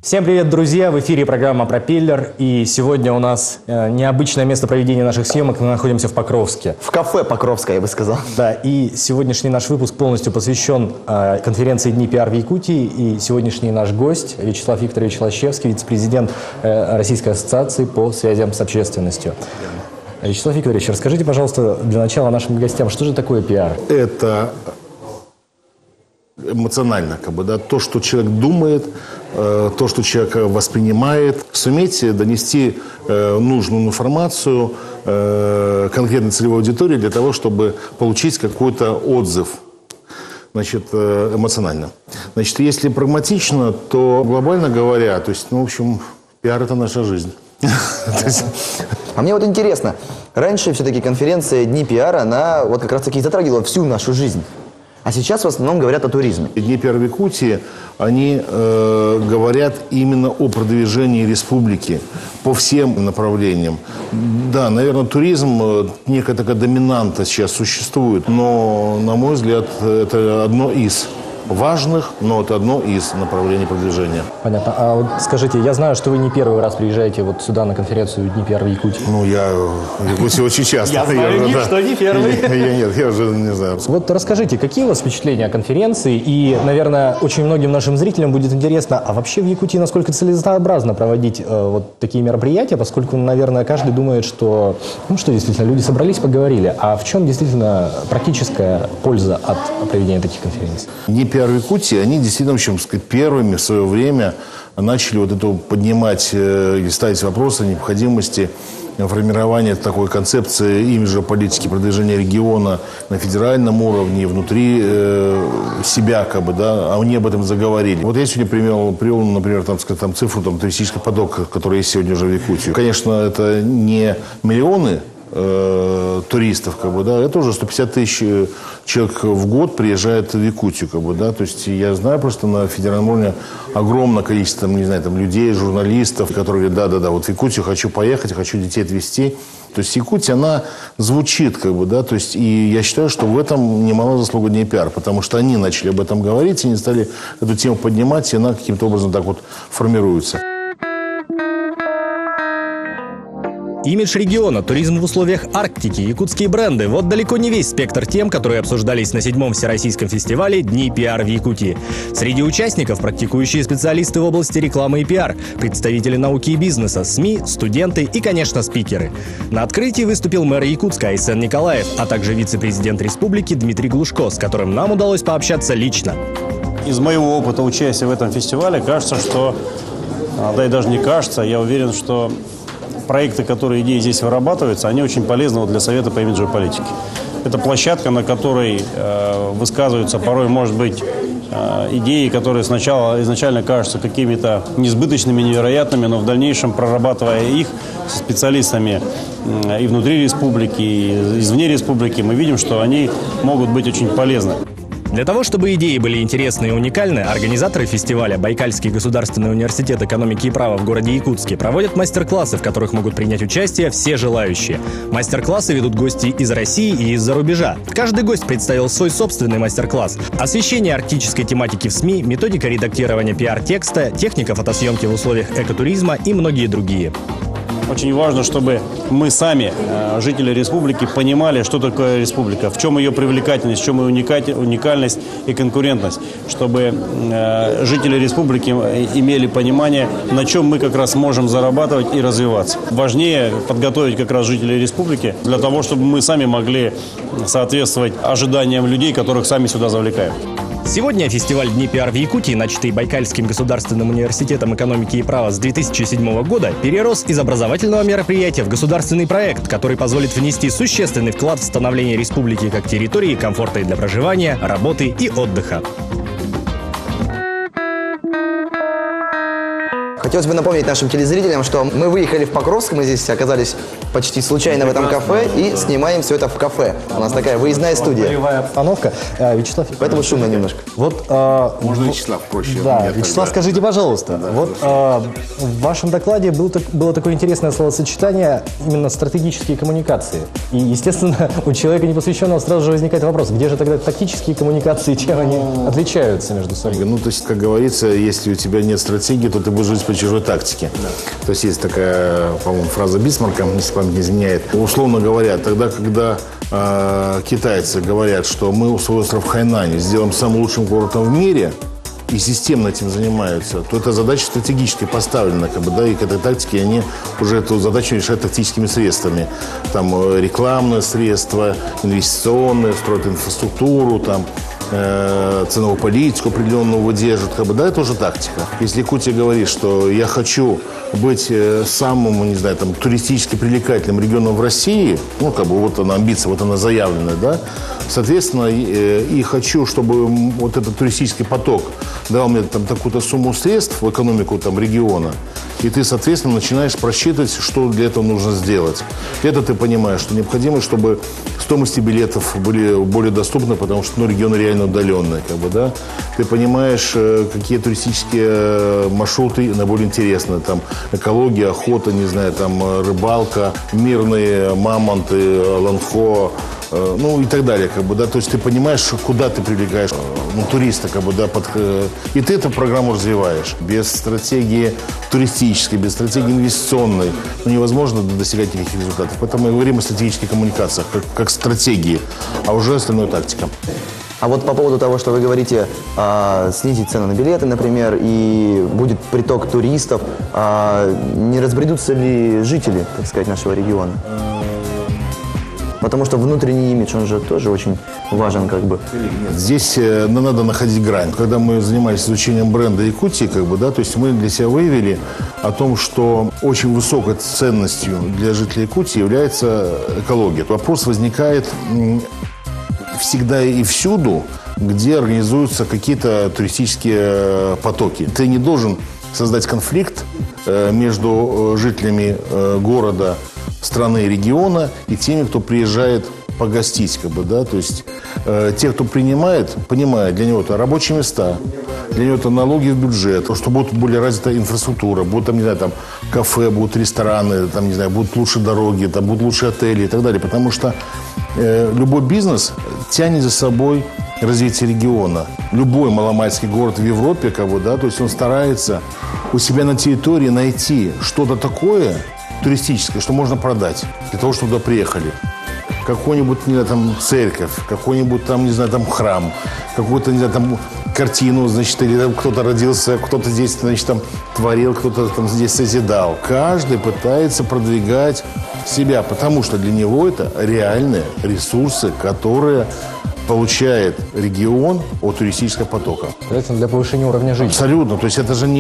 Всем привет, друзья! В эфире программа «Пропеллер». И сегодня у нас необычное место проведения наших съемок. Мы находимся в Покровске. В кафе Покровское, я бы сказал. Да, и сегодняшний наш выпуск полностью посвящен конференции «Дни пиар» в Якутии. И сегодняшний наш гость Вячеслав Викторович Лощевский, вице-президент Российской ассоциации по связям с общественностью. Вячеслав Викторович, расскажите, пожалуйста, для начала нашим гостям, что же такое пиар? Это эмоционально, то, что человек думает, то, что человек воспринимает, суметь донести нужную информацию конкретной целевой аудитории для того, чтобы получить какой-то отзыв, эмоционально. Если прагматично, то глобально говоря, в общем, пиар – это наша жизнь. А мне интересно, раньше все-таки конференция «Дни пиара», она как раз-таки затрагивала всю нашу жизнь. А сейчас в основном говорят о туризме. Дни пиар в Якутии, они говорят именно о продвижении республики по всем направлениям. Да, наверное, туризм, некая такая доминанта сейчас существует, но, на мой взгляд, это одно из важных, но это одно из направлений продвижения. Понятно. А вот скажите, я знаю, что вы не первый раз приезжаете сюда на конференцию «Дни пиар» в Якутии. Я в Якутии очень часто. Я знаю, что не первый. Нет, я уже не знаю. Вот расскажите, какие у вас впечатления о конференции? И, наверное, очень многим нашим зрителям будет интересно, а вообще в Якутии насколько целесообразно проводить такие мероприятия, поскольку, наверное, каждый думает, что действительно люди собрались, поговорили. А в чем действительно практическая польза от проведения таких конференций? Дни пиар в Якутии, они действительно, первыми в свое время начали поднимать и ставить вопросы о необходимости формирования такой концепции имиджа политики продвижения региона на федеральном уровне, внутри себя, а они об этом заговорили. Вот я сегодня привел, например, цифру туристического потока, который есть сегодня уже в Якутии. Конечно, это не миллионы туристов, это уже 150 тысяч человек в год приезжает в Якутию, то есть я знаю просто на федеральном уровне огромное количество, людей, журналистов, которые говорят, да, вот в Якутию хочу поехать, хочу детей отвезти. То есть Якутия, она звучит, и я считаю, что в этом немало заслуга Дней пиар, потому что они начали об этом говорить, они стали эту тему поднимать, и она каким-то образом формируется. Имидж региона, туризм в условиях Арктики, якутские бренды – вот далеко не весь спектр тем, которые обсуждались на 7-м Всероссийском фестивале «Дни пиар» в Якутии. Среди участников – практикующие специалисты в области рекламы и пиар, представители науки и бизнеса, СМИ, студенты и, конечно, спикеры. На открытии выступил мэр Якутска Айсен Николаев, а также вице-президент республики Дмитрий Глушко, с которым нам удалось пообщаться лично. Из моего опыта участия в этом фестивале кажется, что, да и даже не кажется, я уверен, что проекты, идеи здесь вырабатываются, они очень полезны для Совета по имиджевой политике. Это площадка, на которой высказываются порой, может быть, идеи, которые изначально кажутся какими-то несбыточными, невероятными, но в дальнейшем, прорабатывая их со специалистами и внутри республики, и извне республики, мы видим, что они могут быть очень полезны. Для того, чтобы идеи были интересны и уникальны, организаторы фестиваля Байкальский государственный университет экономики и права в городе Якутске проводят мастер-классы, в которых могут принять участие все желающие. Мастер-классы ведут гости из России и из-за рубежа. Каждый гость представил свой собственный мастер-класс. Освещение арктической тематики в СМИ, методика редактирования пиар-текста, техника фотосъемки в условиях экотуризма и многие другие. Очень важно, чтобы мы сами, жители республики, понимали, что такое республика, в чем ее привлекательность, в чем ее уникальность и конкурентность, чтобы жители республики имели понимание, на чем мы как раз можем зарабатывать и развиваться. Важнее подготовить как раз жителей республики для того, чтобы мы сами могли соответствовать ожиданиям людей, которых сами сюда завлекаем. Сегодня фестиваль «Дни пиар» в Якутии, начатый Байкальским государственным университетом экономики и права с 2007 года, перерос из образовательного мероприятия в государственный проект, который позволит внести существенный вклад в становление республики как территории, комфортной для проживания, работы и отдыха. Хотелось бы напомнить нашим телезрителям, что мы выехали в Покровск, мы здесь оказались почти случайно в этом кафе и снимаем все это в кафе. У нас такая выездная студия. Полевая обстановка. Вячеслав, Поэтому шумно немножко. вот... Можно Вячеслав проще. Да, Вячеслав, скажите, пожалуйста, в вашем докладе было такое интересное словосочетание именно стратегические коммуникации. И, естественно, у человека непосвященного сразу же возникает вопрос, где же тогда тактические коммуникации, чем они отличаются между собой? Ну, то есть, как говорится, если у тебя нет стратегии, то ты будешь жить по чужой тактике. То есть, есть такая, по-моему, фраза Бисмарка, если память не изменяет. Условно говоря, тогда, когда китайцы говорят, что мы свой остров Хайнань сделаем самым лучшим городом в мире, и системно этим занимаются, то эта задача стратегически поставлена, как бы, да, и к этой тактике они уже эту задачу решают тактическими средствами. Там рекламные средства, инвестиционные, строят инфраструктуру, там, ценовую политику определенную выдерживают, как бы, да, это уже тактика. Если Якутия говорит, что я хочу быть самым, не знаю, там, туристически привлекательным регионом в России, ну, как бы, вот она амбиция, вот она заявленная, да, соответственно, и хочу, чтобы вот этот туристический поток давал мне там такую-то сумму средств в экономику там региона, и ты, соответственно, начинаешь просчитывать, что для этого нужно сделать. Это ты понимаешь, что необходимо, чтобы стоимости билетов были более доступны, потому что, ну, регионы реально удаленные, как бы, да. Ты понимаешь, какие туристические маршруты наиболее интересны, там, экология, охота, не знаю, там, рыбалка, мирные мамонты, ланхо, ну и так далее, как бы, да, то есть ты понимаешь, куда ты привлекаешь, ну, туриста, как бы, да, и ты эту программу развиваешь. Без стратегии туристической, без стратегии инвестиционной, ну, невозможно достигать никаких результатов. Поэтому мы говорим о стратегических коммуникациях, как стратегии, а уже остальное тактика. А вот по поводу того, что вы говорите, снизить цены на билеты, например, и будет приток туристов, не разбредутся ли жители, так сказать, нашего региона? Потому что внутренний имидж, он же тоже очень важен, как бы. Здесь надо находить грань. Когда мы занимались изучением бренда Якутии, как бы, да, то есть мы для себя выявили о том, что очень высокой ценностью для жителей Якутии является экология. Вопрос возникает всегда и всюду, где организуются какие-то туристические потоки. Ты не должен создать конфликт между жителями города, страны и региона и теми, кто приезжает погостить, как бы, да, то есть те, кто принимает, понимают, для него это рабочие места, для него это налоги в бюджет, что будет более развита инфраструктура, будут там, не знаю, там кафе, будут рестораны, там, не знаю, будут лучше дороги, там будут лучше отели и так далее, потому что любой бизнес тянет за собой развитие региона. Любой маломальский город в Европе, как бы, да, то есть он старается у себя на территории найти что-то такое туристическое, что можно продать для того, чтобы туда приехали. Какую-нибудь, не знаю, там церковь, какой-нибудь там, не знаю, там храм, какую-то, не знаю, там картину, значит, или там кто-то родился, кто-то здесь, значит, там творил, кто-то там здесь созидал. Каждый пытается продвигать себя, потому что для него это реальные ресурсы, которые получает регион от туристического потока. Это для повышения уровня жизни. Абсолютно. То есть это же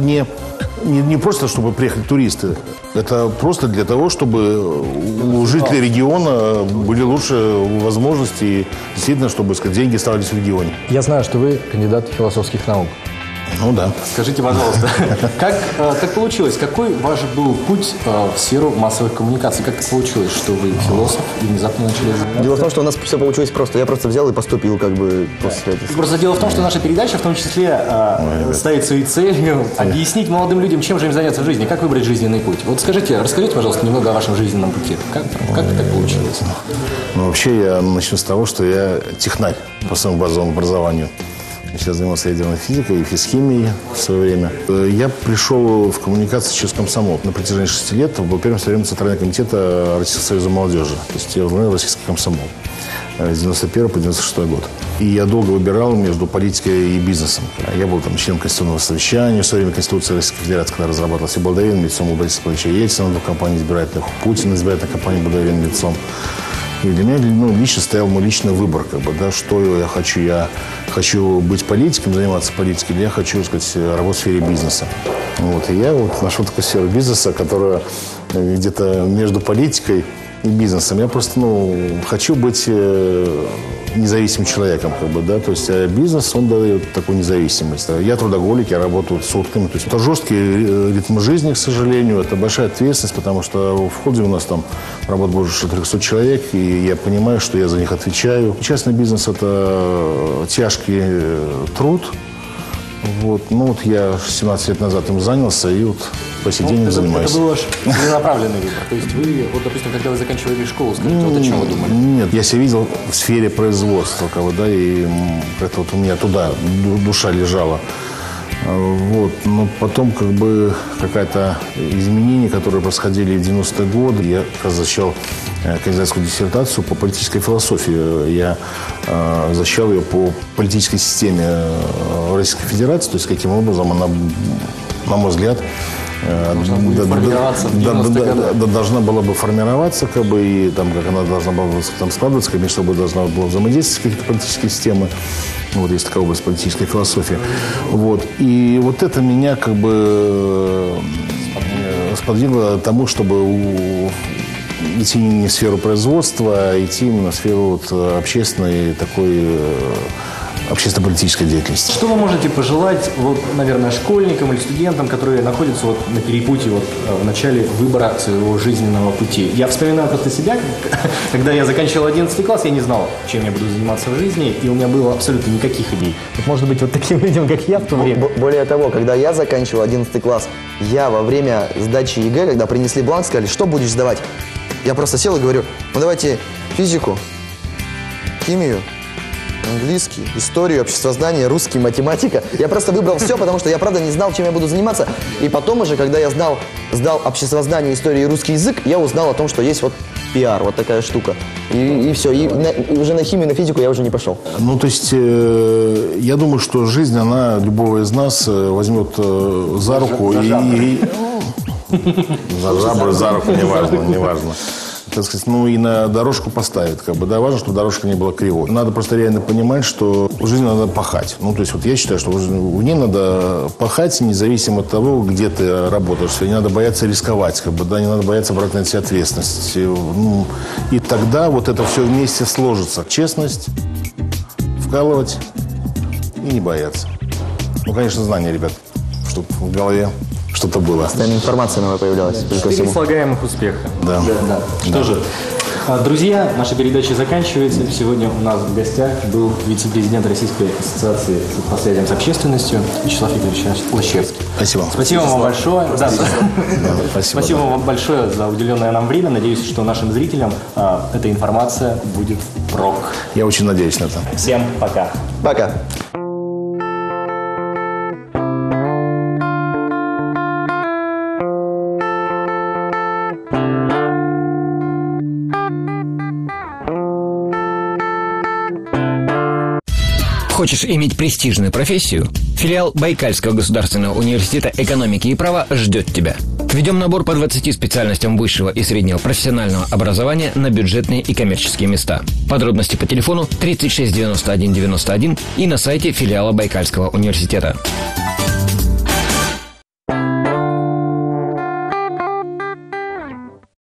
не просто, чтобы приехали туристы. Это просто для того, чтобы у жителей региона были лучшие возможности и действительно, чтобы, сказать, деньги оставались в регионе. Я знаю, что вы кандидат философских наук. Ну да. Скажите, пожалуйста, как получилось? Какой ваш был путь в сферу массовых коммуникаций? Как так получилось, что вы философ и внезапно начали заниматься? Дело в том, что у нас все получилось просто. Я просто взял и поступил, как бы, после этого. Просто дело в том, что наша передача в том числе ставит своей целью объяснить молодым людям, чем же им заняться в жизни, как выбрать жизненный путь. Вот скажите, расскажите, пожалуйста, немного о вашем жизненном пути. Как так получилось? Ну, вообще, я начну с того, что я технарь по своему базовому образованию. Я сейчас занимался ядерной физикой и физхимией в свое время. Я пришел в коммуникации через комсомол. На протяжении 6 лет был первым секретарем Центрального комитета Российского союза молодежи. То есть я возглавлял российский комсомол с 91 по 96 год. И я долго выбирал между политикой и бизнесом. Я был там членом Конституционного совещания в свое время Конституции Российской Федерации, когда разрабатывалась, и был доверенным лицом у Бориса Ильича Ельцина в компании избирательных, Путина избирательной компании был доверенным лицом. И для меня лично стоял мой личный выбор, как бы, да, что я хочу. Я хочу быть политиком, заниматься политикой, или я хочу, так сказать, работать в сфере бизнеса. Вот. И я вот нашел такую сферу бизнеса, которая где-то между политикой бизнесом. Я просто, хочу быть независимым человеком, то есть бизнес, он дает такую независимость. Я трудоголик, я работаю сутками, то есть это жесткий ритм жизни, к сожалению, это большая ответственность, потому что в ходе у нас там работает больше 300 человек, и я понимаю, что я за них отвечаю. Частный бизнес – это тяжкий труд. Я 17 лет назад им занялся, и по сей день занимаюсь. Это был ваш целенаправленный выбор. То есть вы, допустим, когда вы заканчивали школу, скажите, о чем вы думали? Нет, я себя видел в сфере производства, и это у меня туда душа лежала. Но потом какое-то изменение, которые происходили в 90-е годы. Я защищал кандидатскую диссертацию по политической философии. Я защищал ее по политической системе Российской Федерации, то есть каким образом она, на мой взгляд, должна была бы формироваться, и как она должна была складываться, между собой должна была взаимодействовать какие-то политические системы. Есть такая область политической философии. И это меня сподвигло тому, чтобы идти не в сферу производства, а идти именно в сферу общественной общественно-политической деятельности. Что вы можете пожелать, наверное, школьникам или студентам, которые находятся на перепутье в начале выбора своего жизненного пути? Я вспоминаю просто себя, когда я заканчивал 11 класс, я не знал, чем я буду заниматься в жизни, и у меня было абсолютно никаких идей. Может быть, таким людям, как я в то время. Более того, когда я заканчивал 11 класс, я во время сдачи ЕГЭ, когда принесли бланк, сказали, что будешь сдавать? Я просто сел и говорю, давайте физику, химию, английский, историю, обществознание, русский, математика. Я просто выбрал все, потому что я, правда, не знал, чем я буду заниматься. И потом уже, когда я сдал обществознание, историю и русский язык, я узнал о том, что есть пиар, такая штука. И все. И уже на химию, на физику я уже не пошел. Я думаю, что жизнь, она любого из нас возьмет за руку за руку, неважно. И на дорожку поставит. Важно, чтобы дорожка не была кривой. Надо просто реально понимать, что в жизни надо пахать. Я считаю, что в ней надо пахать, независимо от того, где ты работаешь. Не надо бояться рисковать, не надо бояться брать на себя ответственность. И тогда это все вместе сложится. Честность, вкалывать и не бояться. Конечно, знания, ребят, чтобы в голове что-то было. Постоянно информация новая появлялась. 4 слагаемых успеха. Да. Что же, друзья, наша передача заканчивается. Сегодня у нас в гостях был вице-президент Российской ассоциации по связям с общественностью Вячеслав Игоревич Лощевский. Спасибо. Спасибо вам большое. Спасибо. Спасибо вам большое за уделенное нам время. Надеюсь, что нашим зрителям эта информация будет впрок. Я очень надеюсь на это. Всем пока. Пока. Хочешь иметь престижную профессию? Филиал Байкальского государственного университета экономики и права ждет тебя. Ведем набор по 20 специальностям высшего и среднего профессионального образования на бюджетные и коммерческие места. Подробности по телефону 36 91 91 и на сайте филиала Байкальского университета.